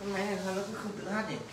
Máy này sao nó cứ không tự hát nhỉ?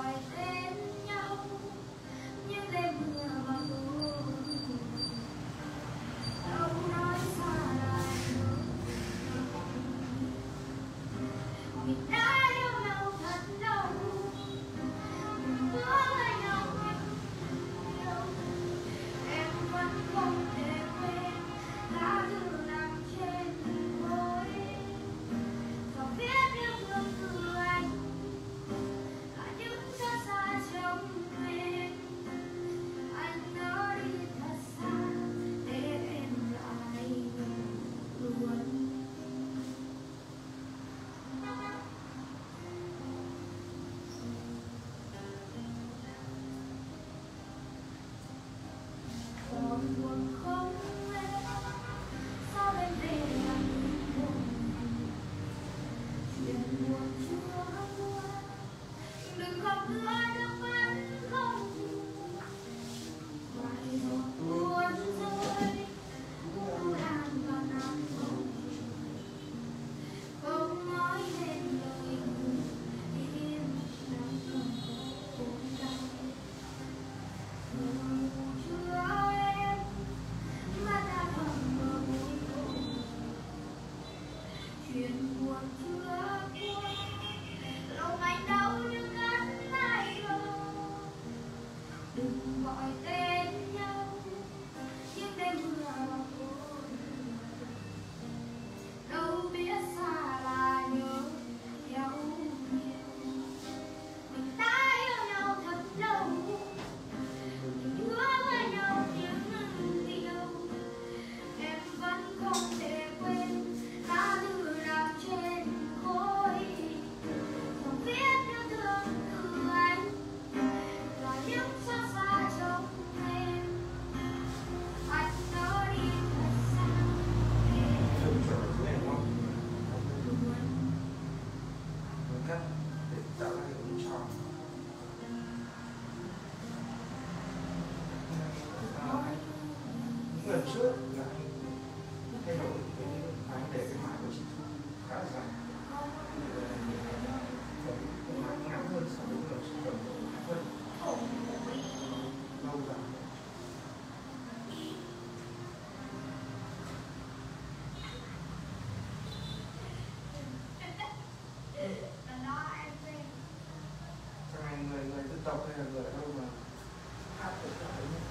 Trước là thay đổi cái mái để cái mái của chị khá là dài, mái ngắn hơn so với người chị cầm hơn lâu dài. Trong này người dân tộc hay là người đâu mà hát được cái đấy nhé.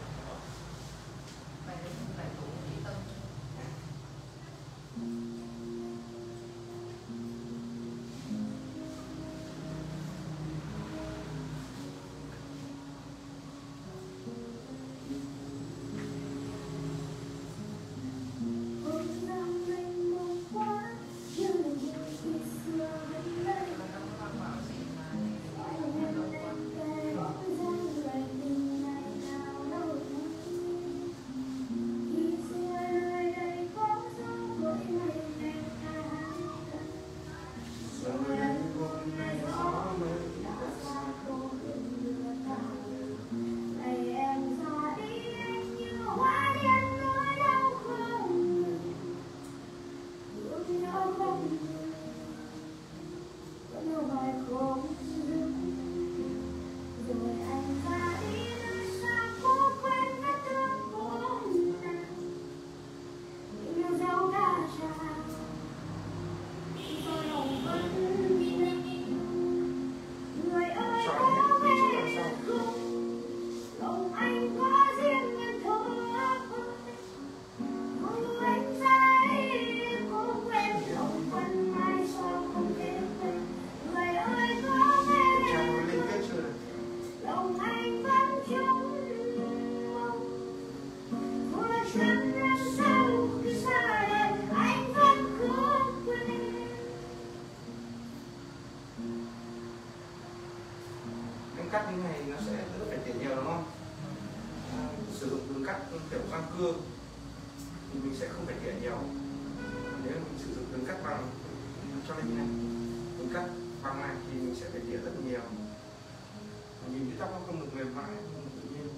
Cắt như này nó sẽ đỡ phải tiền nhiều đúng không? Sử dụng đường cắt kiểu răng cưa thì mình sẽ không phải tiền nhiều. Nếu mình sử dụng đường cắt bằng cho lên như này, đường cắt bằng này thì mình sẽ phải tỉa rất nhiều. Nhìn cái tóc nó không được mềm mại, không được tự nhiên.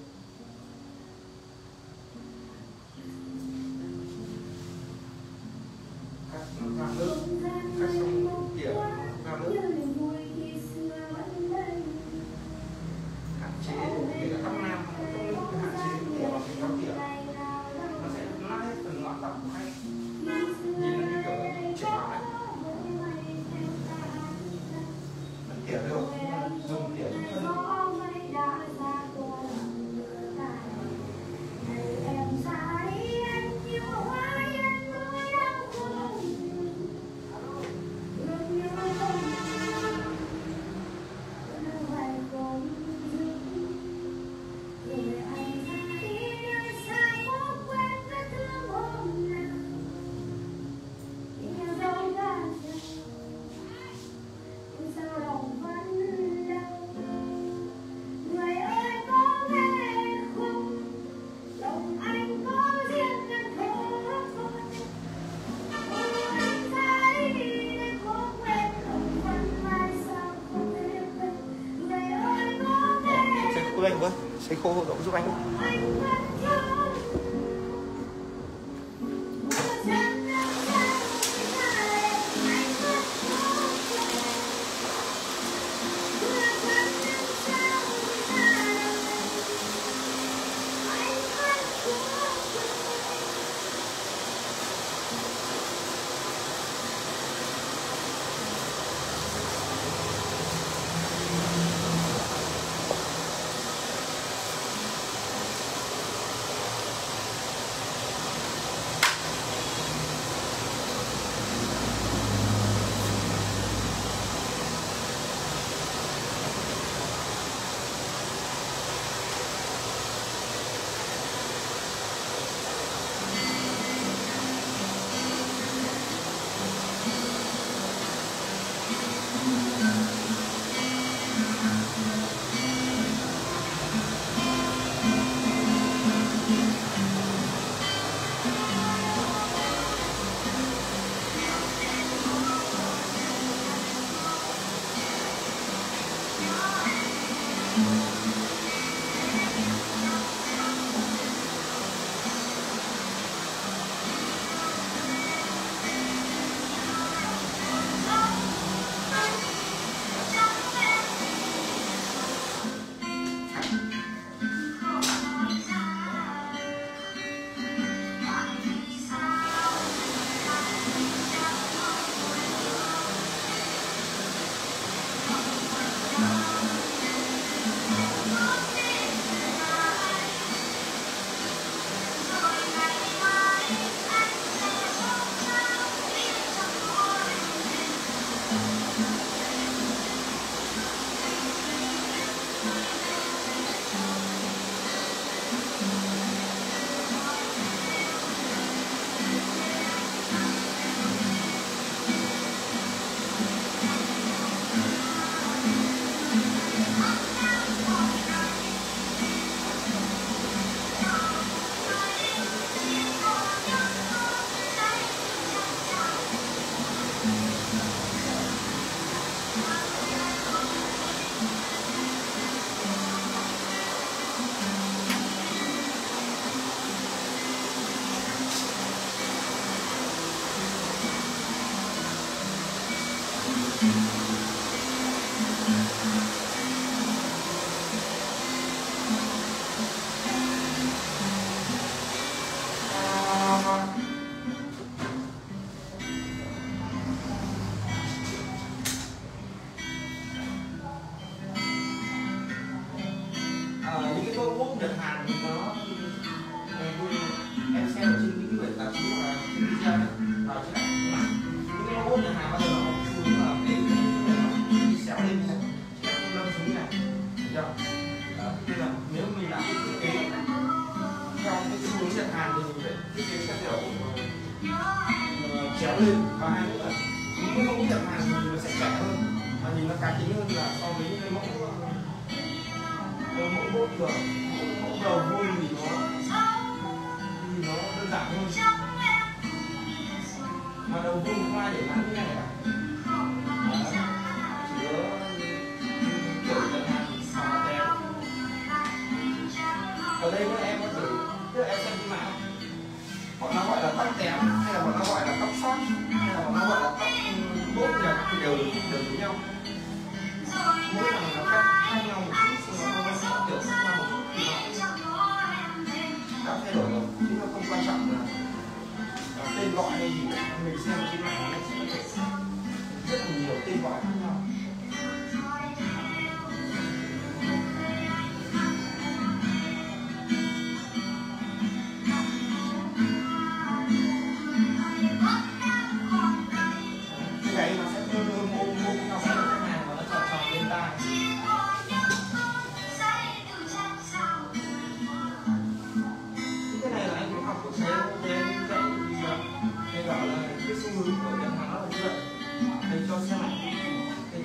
Cắt nó ra nước, cắt xong tỉa nó ra nước. giúp anh với, sấy khô độ giúp anh. Những cái tôi quốc Nhật Hàn thì nó em xem ở trên những cái tạp chí hoặc là trên video vào trên những cái robot Nhật Hàn bao giờ nó không xuống là cái nó xéo lên như này, chứ không lâm xuống như này, hiểu chưa? Nên là nếu mình làm thiết kế theo cái xu hướng Nhật Hàn thì mình phải thiết kế theo kiểu chéo lên, và hai nữa là những cái robot Nhật Hàn thì nó sẽ trẻ hơn và nhìn nó cá tính hơn là so với những cái mẫu bốt thường, mẫu đầu vui thì nó đơn giản hơn, mà đầu vui không ai để bán như này cả, chỉ có kiểu Nhật Hàn hoặc là téo. Ở đây nữa em có thử, tức là em xem trên mạng bọn nó gọi là tóc téo, hay là bọn nó gọi là tóc short, hay là bọn nó gọi là tóc bốt Nhật thì đều giống nhau, mỗi thằng nó khác nhau một chút, nhưng mà nó kiểu khác nhau một chút thì nó đã thay đổi rồi, chứ nó không quan trọng là tên gọi hay gì. Mình xem trên mạng nó sẽ rất là nhiều tên gọi khác nhau. Cái gáy nó sẽ mô theo cái khách hàng và nó tròn tròn lên tai. Cái này là anh cũng học của sale về anh dạy thì thầy bảo là cái xu hướng của Nhật Hàn nó là như vậy. Thầy cho xem ảnh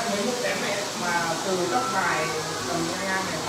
mấy nút đếm này mà từ các bài tầm ngang này